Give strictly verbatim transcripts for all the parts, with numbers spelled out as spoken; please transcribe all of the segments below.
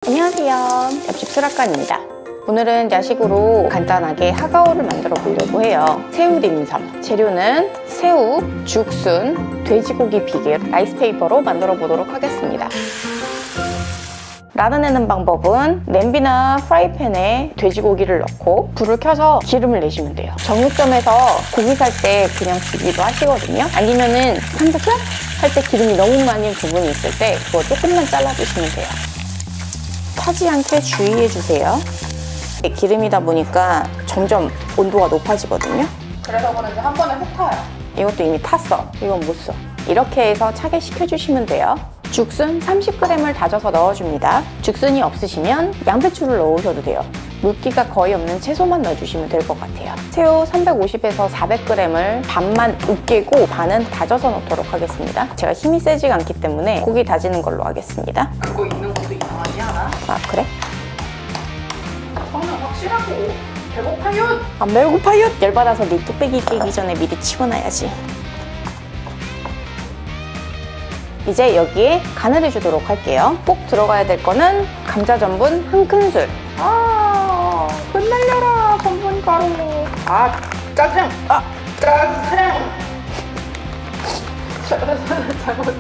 안녕하세요, 옆집 수락관입니다. 오늘은 야식으로 간단하게 하가오를 만들어 보려고 해요. 새우 딤섬. 재료는 새우, 죽순, 돼지고기 비계, 라이스페이퍼로 만들어 보도록 하겠습니다. 라드 내는 방법은 냄비나 프라이팬에 돼지고기를 넣고 불을 켜서 기름을 내시면 돼요. 정육점에서 고기 살 때 그냥 주기도 하시거든요. 아니면은 삼겹살 할 때 기름이 너무 많은 부분이 있을 때 그거 조금만 잘라주시면 돼요. 타지 않게 주의해주세요. 기름이다 보니까 점점 온도가 높아지거든요. 그래서 그런지 한 번에 훅 타요. 이것도 이미 탔어. 이건 못 써. 이렇게 해서 차게 식혀주시면 돼요. 죽순 삼십 그램을 다져서 넣어줍니다. 죽순이 없으시면 양배추를 넣으셔도 돼요. 물기가 거의 없는 채소만 넣어주시면 될 것 같아요. 새우 삼백오십에서 사백 그램을 반만 으깨고 반은 다져서 넣도록 하겠습니다. 제가 힘이 세지가 않기 때문에 고기 다지는 걸로 하겠습니다. 그거 있는 것도 이상하지 않아? 아, 그래? 저는 확실하고 배고파요. 안 배고파요? 열받아서 네 뚝배기 깨기 전에 미리 치워놔야지. 이제 여기에 간을 해주도록 할게요. 꼭 들어가야 될 거는 감자 전분 한 큰술. 아, 끝날려라 전분 가루. 아, 짜증. 아, 짜증. 잘못했다.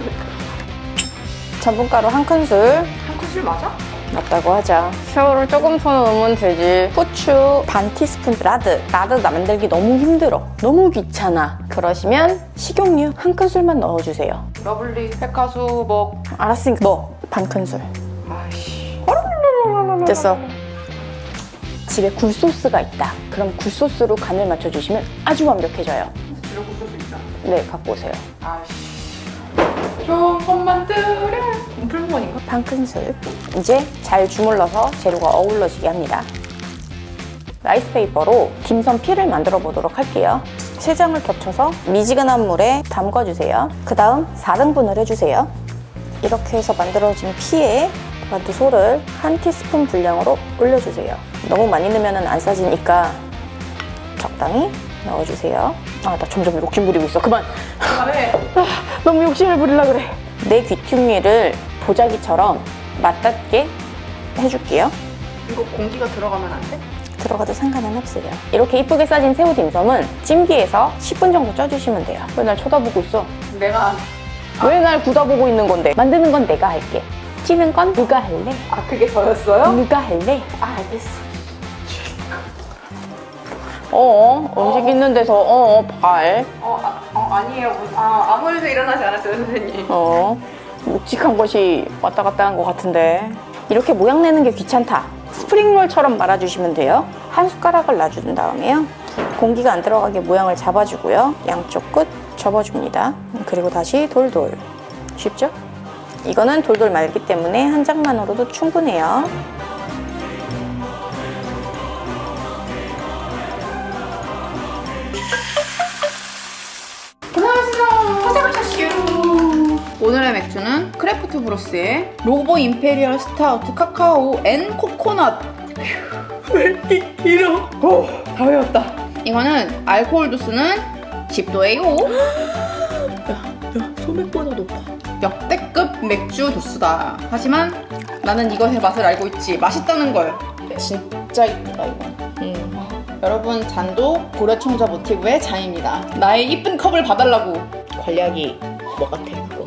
전분가루 한 큰술. 한 큰술 맞아? 맞다고 하자. 새우를 조금 더 넣으면 되지. 후추 반 티스푼. 라드. 라드 만들기 너무 힘들어. 너무 귀찮아. 그러시면 식용유 한 큰술만 넣어주세요. 러블리 백화수 먹. 알았으니까 넣어. 반 큰술. 아이씨. 됐어. 집에 굴소스가 있다. 그럼 굴소스로 간을 맞춰주시면 아주 완벽해져요. 집에 굴소스 있어? 네, 갖고 오세요. 아이씨. 좀 만들래. 풀무원인가? 반 큰술. 이제 잘 주물러서 재료가 어우러지게 합니다. 라이스페이퍼로 딤섬 피를 만들어 보도록 할게요. 세 장을 겹쳐서 미지근한 물에 담궈주세요. 그 다음 사 등분을 해주세요. 이렇게 해서 만들어진 피에 토마토소를 한 티스푼 분량으로 올려주세요. 너무 많이 넣으면 안 싸지니까 적당히 넣어주세요. 아, 나 점점 욕심 부리고 있어. 그만! 그만해. 아, 너무 욕심을 부리려고 그래. 내 귀퉁이를 보자기처럼 맞닿게 해줄게요. 이거 공기가 들어가면 안 돼? 들어가도 상관은 없어요. 이렇게 이쁘게 싸진 새우 딤섬은 찜기에서 십 분 정도 쪄주시면 돼요. 왜 날 쳐다보고 있어? 내가. 왜 날 굳어보고 있는 건데? 만드는 건 내가 할게. 찌는 건 누가 할래? 아, 그게 저였어요? 누가 할래? 아, 알겠어. 어어, 음식 있는 데서 어어, 발. 어, 아, 어 아니에요. 아, 아무 일도 일어나지 않았어요, 선생님. 어, 묵직한 것이 왔다 갔다 한 것 같은데. 이렇게 모양 내는 게 귀찮다. 스프링롤처럼 말아주시면 돼요. 한 숟가락을 놔준 다음에요. 공기가 안 들어가게 모양을 잡아주고요. 양쪽 끝 접어줍니다. 그리고 다시 돌돌. 쉽죠? 이거는 돌돌 말기 때문에 한 장만으로도 충분해요. 오늘의 맥주는 크래프트 브루스의 로보 임페리얼 스타우트 카카오 앤 코코넛. 왜 이렇게 길어? 오, 다 외웠다. 이거는 알코올 도수는 십 도예요. 야, 야, 소맥보다 높아. 역대급 맥주 도수다. 하지만 나는 이것의 맛을 알고 있지. 맛있다는 걸. 진짜 이쁘다 이거. 음. 여러분, 잔도 고려청자 모티브의 잔입니다. 나의 이쁜 컵을 봐달라고. 관리하기 뭐 같아 그거.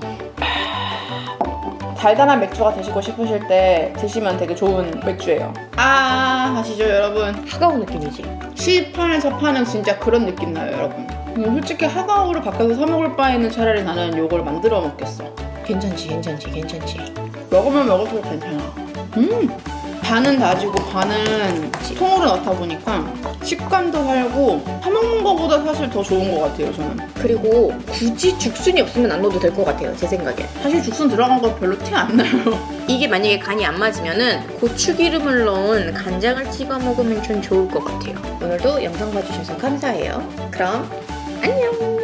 달달한 맥주가 드시고 싶으실 때 드시면 되게 좋은 맥주예요. 아, 아시죠 여러분? 하가오 느낌이지? 시판에서 파는 진짜 그런 느낌 나요 여러분. 솔직히 하가오를 밖에서 사 먹을 바에는 차라리 나는 이걸 만들어 먹겠어. 괜찮지, 괜찮지, 괜찮지. 먹으면 먹을수록 괜찮아. 음! 반은 다지고 반은 통으로 넣다 보니까 식감도 살고 사 먹는 거보다 사실 더 좋은 것 같아요 저는. 그리고 굳이 죽순이 없으면 안 넣어도 될 것 같아요, 제 생각에. 사실 죽순 들어간 거 별로 티 안 나요. 이게 만약에 간이 안 맞으면은 고추기름을 넣은 간장을 찍어 먹으면 좀 좋을 것 같아요. 오늘도 영상 봐주셔서 감사해요. 그럼 안녕!